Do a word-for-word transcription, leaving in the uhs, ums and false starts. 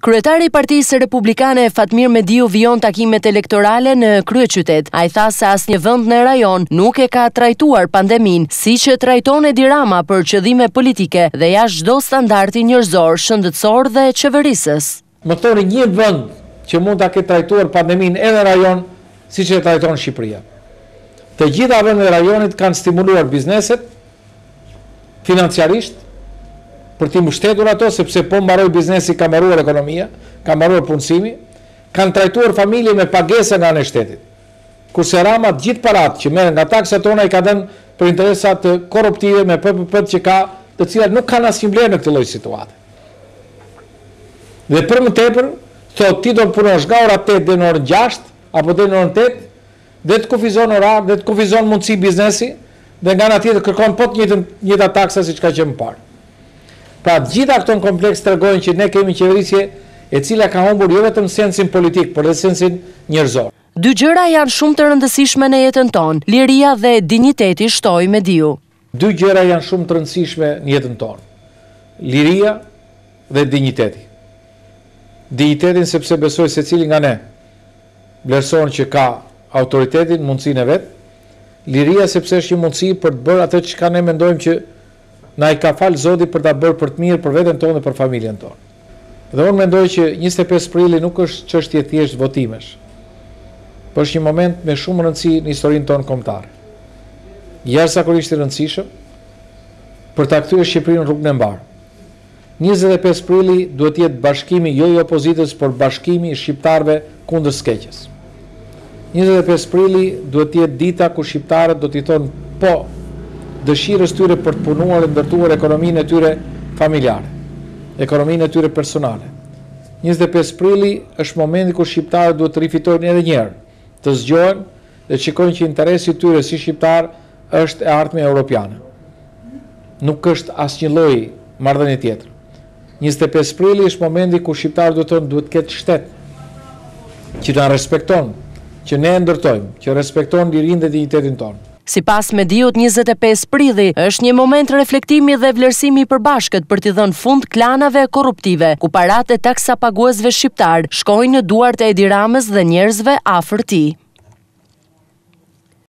Kryetari i Partisë Republikane Fatmir Mediu vijon takimet elektorale në kryeqytet. Ai tha se asnjë vend në rajon nuk e ka trajtuar pandemin siç e trajton Edi Rama për qëllime politike dhe jashtë çdo standardi njerëzor, shëndetësor dhe qeverisës. Më thoni një vend që mund ta ketë trajtuar pandemin edhe në rajon siç e trajton Shqipëria. Të gjitha vendet e rajonit kanë stimuluar bizneset financiarisht për t'i mbështetur ato, sepse po mbaroi biznesi, ka mbaruar ekonomia, ka mbaruar punësimi, kanë trajtuar familje me pagesa nga ana e shtetit. Kurse Rama të gjithë paratë që merren nga taksat tona i ka dhënë për interesa të korruptive me P P P-t që ka, të cilat nuk kanë asnjë vlerë në këtë lloj situate. Dhe për më tepër, thotë ti do të punosh nga ora tetë deri në orën gjashtë apo deri në orën tetë, dhe të kufizon orar, dhe të kufizon mundësi biznesi, dhe nga ana tjetër kërkon po të njëjtën njëta taksa siç ka qenë më parë. Pra gjitha këto në kompleks tregojnë që ne kemi qeverisje e cila ka humbur jo vetëm sensin politik, por edhe sensin njerëzor. Dy gjëra janë shumë të rëndësishme në jetën tonë, liria dhe dinjiteti, shtoi Mediu. Dy gjëra janë shumë të rëndësishme në jetën tonë. Liria dhe dinjiteti. Dinjitetin sepse besoj se cili nga ne vlerëson që ka autoritetin, mundësinë e vet. Liria sepse është një mundësi për të bërë atë që ne mendojmë që na i ka falë Zoti për ta bërë për të mirë për veten tonë dhe për familjen tonë. Dhe unë mendoj që njëzet e pesë prilli nuk është çështje thjesht votimesh, por është një moment me shumë rëndësi në historinë tonë kombëtare. Jashtëzakonisht i rëndësishëm për ta kthyer Shqipërinë në rrugën e mbar. njëzet e pesë prilli duhet të jetë bashkimi jo i opozitës, por bashkimi i shqiptarëve kundër skeqjes. njëzet e pesë prilli duhet të jetë dita ku shqiptarët do t'i thonë po dëshirës tyre për të punuar dhe ndërtuar ekonominë e tyre familjare, ekonominë e tyre personale. njëzet e pesë prilli është momenti kur shqiptarët duhet të rifitojnë edhe një herë, të zgjohen dhe shikojnë që interesi i tyre si shqiptar është e ardhmja europiane. Nuk është asnjë lloj marrëdhënie tjetër. njëzet e pesë prilli është momenti kur shqiptarët duhet të duhet ketë shtet që na respekton, që ne e ndërtojmë, që respekton lirinë dhe dinjitetin tonë. Sipas Mediut, njëzet e pesë prilli është një moment reflektimi dhe vlerësimi i përbashkët për t'i dhënë fund klanave korruptive, ku paratë e taksapaguesve shqiptar shkojnë në duart e Edi Ramës dhe njerëzve afër tij.